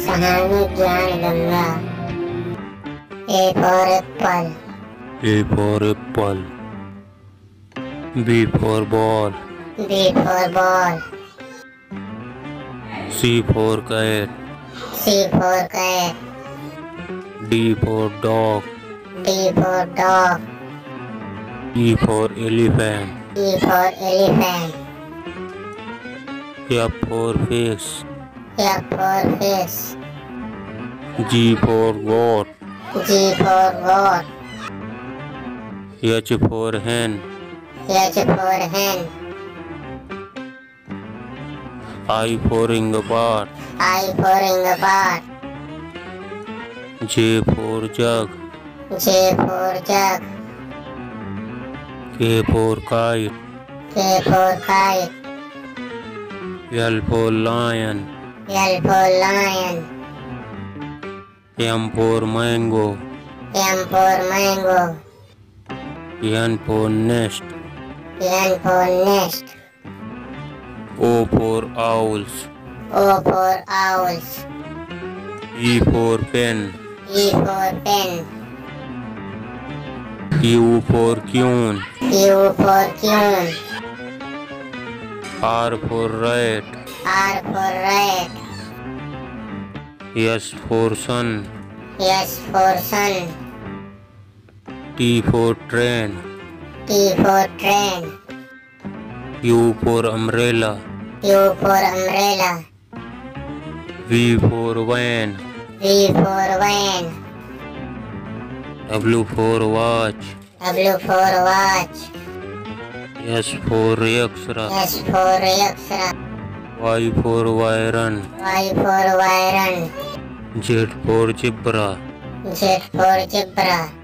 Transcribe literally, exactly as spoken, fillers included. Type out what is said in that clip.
कहानी ज्ञान गंगा। A for apple. A for apple. B for ball. B for ball। C for cat. C for cat। D for dog. D for dog। E for elephant. E for elephant। F for fish. F for fish। G for goat. G for goat। H for hen. H for hen। I for inglebat. I for inglebat। J for jug. J for jug। K for kite. K for kite। L for lion. L for lion। M for mango. M for mango। N for nest. N for nest। O for owls. O for owls। P for pen. E for pen। Q for queen. Q for queen। R for rat. R for rat। S for sun. S for sun। T for train. T for train। U for umbrella. U for umbrella। V for van. V for van। W for watch. W for watch। S for X-ray. S for X-ray। Y for iron. Y for iron। Z for zebra. Z for zebra।